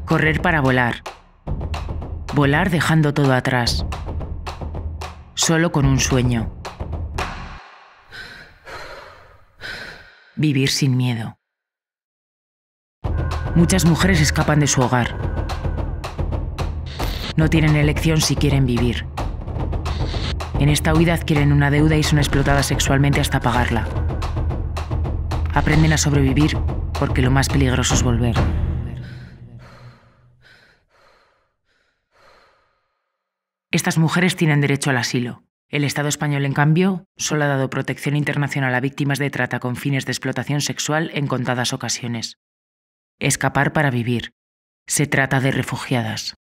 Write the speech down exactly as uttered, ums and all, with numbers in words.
Correr para volar. Volar dejando todo atrás. Solo con un sueño. Vivir sin miedo. Muchas mujeres escapan de su hogar. No tienen elección si quieren vivir. En esta huida adquieren una deuda y son explotadas sexualmente hasta pagarla. Aprenden a sobrevivir porque lo más peligroso es volver. Estas mujeres tienen derecho al asilo. El Estado español, en cambio, solo ha dado protección internacional a víctimas de trata con fines de explotación sexual en contadas ocasiones. Escapar para vivir. Se trata de refugiadas.